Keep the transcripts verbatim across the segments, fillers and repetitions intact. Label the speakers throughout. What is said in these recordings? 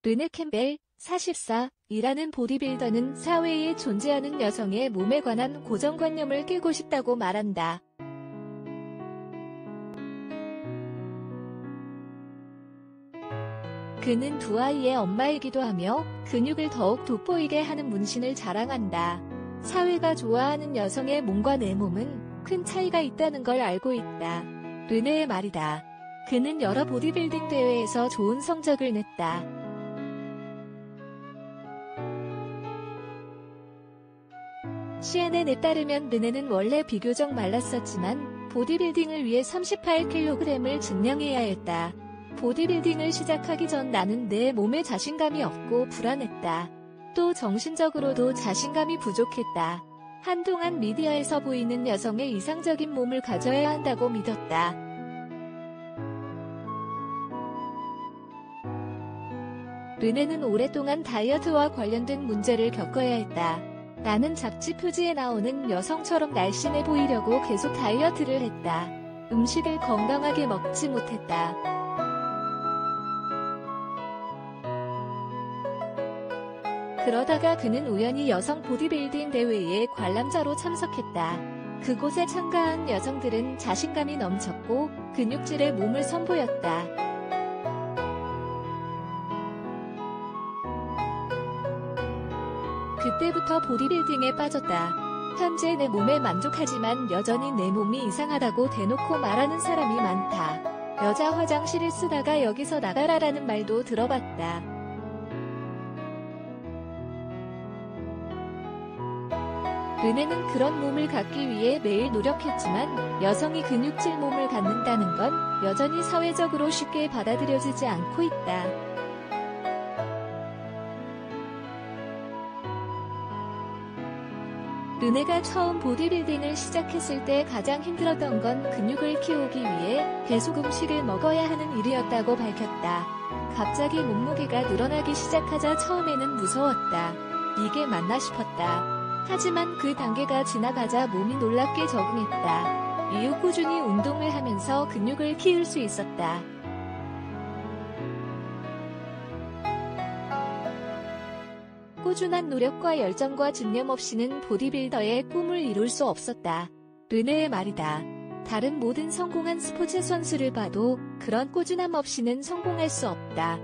Speaker 1: 르네 캠벨, 사십사, 이라는 보디빌더는 사회에 존재하는 여성의 몸에 관한 고정관념을 깨고 싶다고 말한다. 그는 두 아이의 엄마이기도 하며 근육을 더욱 돋보이게 하는 문신을 자랑한다. 사회가 좋아하는 여성의 몸과 내 몸은 큰 차이가 있다는 걸 알고 있다. 르네의 말이다. 그는 여러 보디빌딩 대회에서 좋은 성적을 냈다. 씨엔엔에 따르면 르네는 원래 비교적 말랐었지만 보디빌딩을 위해 삼십팔 킬로그램을 증량해야 했다. 보디빌딩을 시작하기 전 나는 내 몸에 자신감이 없고 불안했다. 또 정신적으로도 자신감이 부족했다. 한동안 미디어에서 보이는 여성의 이상적인 몸을 가져야 한다고 믿었다. 르네는 오랫동안 다이어트와 관련된 문제를 겪어야 했다. 나는 잡지 표지에 나오는 여성처럼 날씬해 보이려고 계속 다이어트를 했다. 음식을 건강하게 먹지 못했다. 그러다가 그는 우연히 여성 보디빌딩 대회에 관람자로 참석했다. 그곳에 참가한 여성들은 자신감이 넘쳤고 근육질의 몸을 선보였다. 그때부터 보디빌딩에 빠졌다. 현재 내 몸에 만족하지만 여전히 내 몸이 이상하다고 대놓고 말하는 사람이 많다. 여자 화장실을 쓰다가 여기서 나가라라는 말도 들어봤다. 르네는 그런 몸을 갖기 위해 매일 노력했지만 여성이 근육질 몸을 갖는다는 건 여전히 사회적으로 쉽게 받아들여지지 않고 있다. 르네가 처음 보디빌딩을 시작했을 때 가장 힘들었던 건 근육을 키우기 위해 계속 음식을 먹어야 하는 일이었다고 밝혔다. 갑자기 몸무게가 늘어나기 시작하자 처음에는 무서웠다. 이게 맞나 싶었다. 하지만 그 단계가 지나가자 몸이 놀랍게 적응했다. 이후 꾸준히 운동을 하면서 근육을 키울 수 있었다. 꾸준한 노력과 열정과 집념 없이는 보디빌더의 꿈을 이룰 수 없었다. 르네의 말이다. 다른 모든 성공한 스포츠 선수를 봐도 그런 꾸준함 없이는 성공할 수 없다.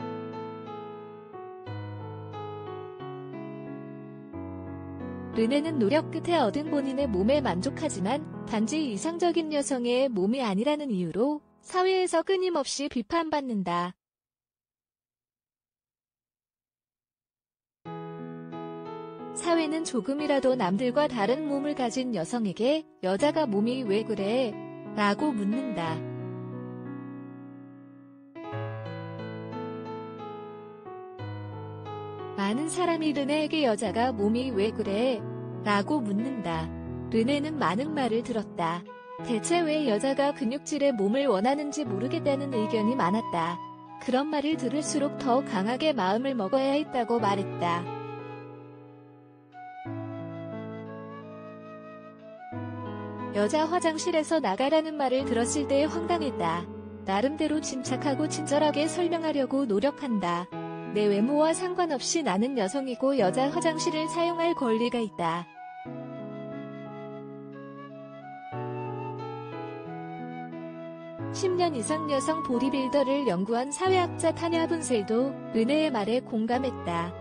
Speaker 1: 르네는 노력 끝에 얻은 본인의 몸에 만족하지만 단지 이상적인 여성의 몸이 아니라는 이유로 사회에서 끊임없이 비판받는다. 사회는 조금이라도 남들과 다른 몸을 가진 여성에게 여자가 몸이 왜 그래? 라고 묻는다. 많은 사람이 르네에게 여자가 몸이 왜 그래? 라고 묻는다. 르네는 많은 말을 들었다. 대체 왜 여자가 근육질의 몸을 원하는지 모르겠다는 의견이 많았다. 그런 말을 들을수록 더 강하게 마음을 먹어야 했다고 말했다. 여자 화장실에서 나가라는 말을 들었을 때 황당했다. 나름대로 침착하고 친절하게 설명하려고 노력한다. 내 외모와 상관없이 나는 여성이고 여자 화장실을 사용할 권리가 있다. 십 년 이상 여성 보디빌더를 연구한 사회학자 타냐 분셀도 르네의 말에 공감했다.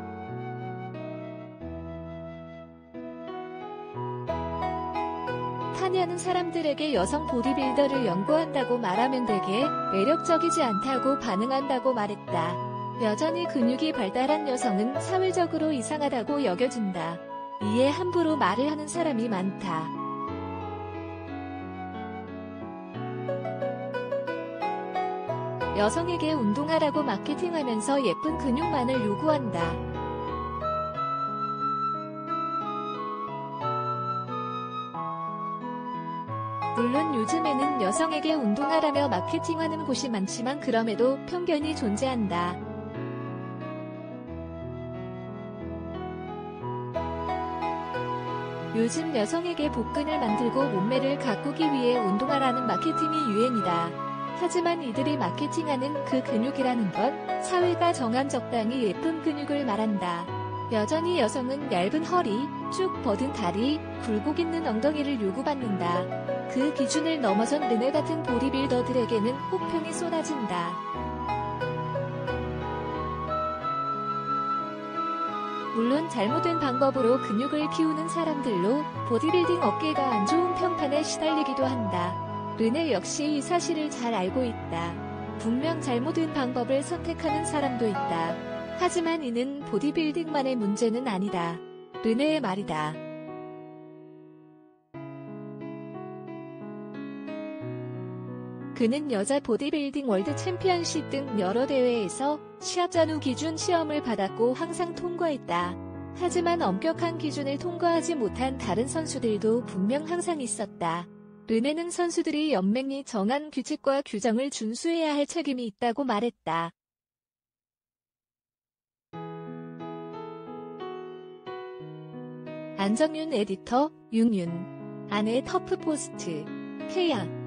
Speaker 1: 타냐는 사람들에게 여성 보디빌더를 연구한다고 말하면 되게 매력적이지 않다고 반응한다고 말했다. 여전히 근육이 발달한 여성은 사회적으로 이상하다고 여겨진다. 이에 함부로 말을 하는 사람이 많다. 여성에게 운동하라고 마케팅하면서 예쁜 근육만을 요구한다. 물론 요즘에는 여성에게 운동하라며 마케팅하는 곳이 많지만 그럼에도 편견이 존재한다. 요즘 여성에게 복근을 만들고 몸매를 가꾸기 위해 운동하라는 마케팅이 유행이다. 하지만 이들이 마케팅하는 그 근육이라는 건 사회가 정한 적당히 예쁜 근육을 말한다. 여전히 여성은 얇은 허리, 쭉 뻗은 다리, 굴곡 있는 엉덩이를 요구받는다. 그 기준을 넘어선 르네 같은 보디빌더들에게는 혹평이 쏟아진다. 물론 잘못된 방법으로 근육을 키우는 사람들로 보디빌딩 업계가 안 좋은 평판에 시달리기도 한다. 르네 역시 이 사실을 잘 알고 있다. 분명 잘못된 방법을 선택하는 사람도 있다. 하지만 이는 보디빌딩만의 문제는 아니다. 르네의 말이다. 그는 여자 보디빌딩 월드 챔피언십 등 여러 대회에서 시합 전후 기준 시험을 받았고 항상 통과했다. 하지만 엄격한 기준을 통과하지 못한 다른 선수들도 분명 항상 있었다. 르네는 선수들이 연맹이 정한 규칙과 규정을 준수해야 할 책임이 있다고 말했다. 안정윤 에디터, 윤윤. 아내 터프포스트. 케이아